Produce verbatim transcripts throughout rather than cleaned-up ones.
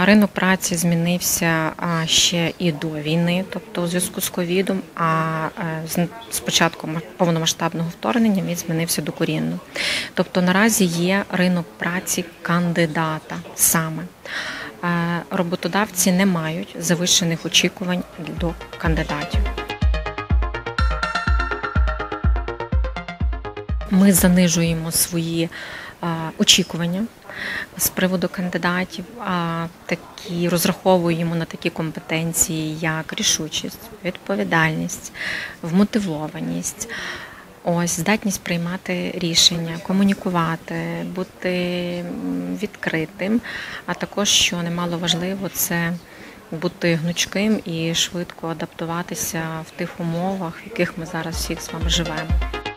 Ринок праці змінився ще і до війни, тобто у зв'язку з ковідом, а з початком повномасштабного вторгнення він змінився докорінно. Тобто наразі є ринок праці кандидата саме. Роботодавці не мають завищених очікувань до кандидатів. Ми занижуємо свої очікування з приводу кандидатів, а такі розраховуємо на такі компетенції, як рішучість, відповідальність, вмотивованість, ось здатність приймати рішення, комунікувати, бути відкритим, а також, що немало важливо, це бути гнучким і швидко адаптуватися в тих умовах, в яких ми зараз всіх з вами живемо.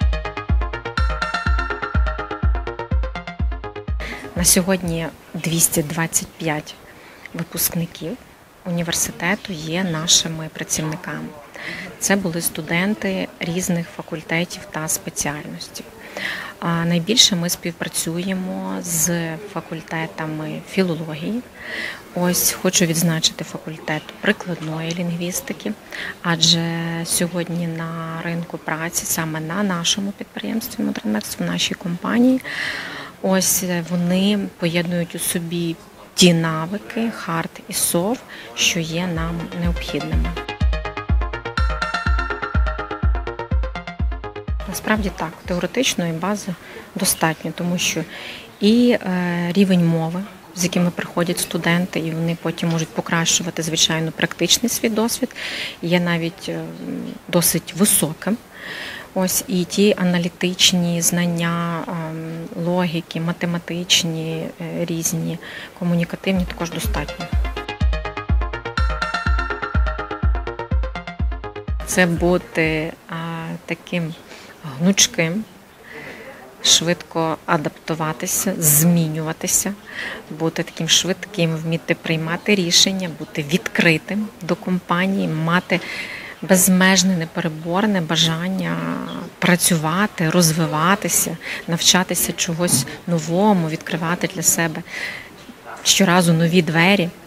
На сьогодні двісті двадцять п'ять випускників університету є нашими працівниками. Це були студенти різних факультетів та спеціальностей. А найбільше ми співпрацюємо з факультетами філології. Ось хочу відзначити факультет прикладної лінгвістики, адже сьогодні на ринку праці, саме на нашому підприємстві «Модернмекс», в нашій компанії, ось вони поєднують у собі ті навики, хард і софт, що є нам необхідними. Насправді так, теоретичної бази достатньо, тому що і рівень мови, з якими приходять студенти, і вони потім можуть покращувати, звичайно, практичний свій досвід, є навіть досить високим. Ось і ті аналітичні знання, логіки, математичні, різні, комунікативні також достатньо. Це бути таким гнучким, швидко адаптуватися, змінюватися, бути таким швидким, вміти приймати рішення, бути відкритим до компанії, мати безмежне, непереборне бажання працювати, розвиватися, навчатися чогось новому, відкривати для себе щоразу нові двері.